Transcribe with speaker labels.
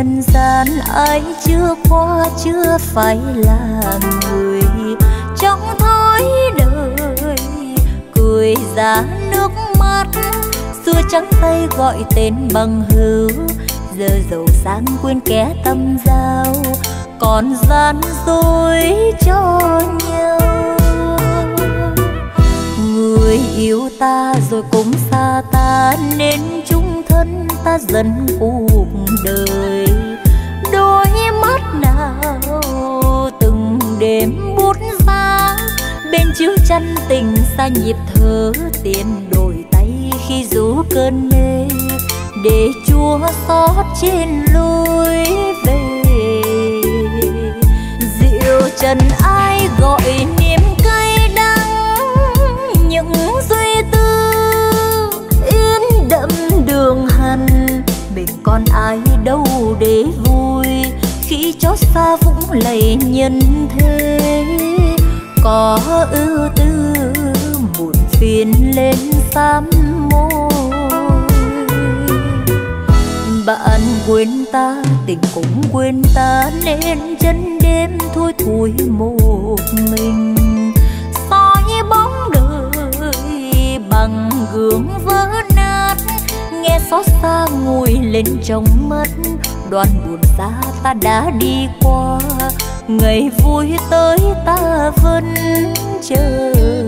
Speaker 1: nhân gian ai chưa qua chưa phải là người. Trong thói đời cười ra nước mắt, xưa trắng tay gọi tên bằng hữu, giờ giàu sang quên kẻ tâm giao, còn gian dối cho nhau. Người yêu ta rồi cũng xa ta, nên chung thân ta dần cuộc đời. Đôi mắt nào từng đêm bút giá, bên chiếu chăn tình xa nhịp thở, tiền đổi tay khi rủ cơn mê, để Chúa xót trên lối về. Rượu trần ai gọi niềm cay đắng, những duy tư yên đậm đường hằn. Mình còn ai đâu để vui, khi chót xa vũng lầy nhân thế. Có ưu tư muộn phiền lên sám môi. Bạn quên ta, tình cũng quên ta, nên chân đêm thui thui một mình. Soi bóng đời bằng gương vỡ nát, nghe xót xa ngồi lên trong mắt. Đoạn buồn xa ta đã đi qua, ngày vui tới ta vẫn chờ.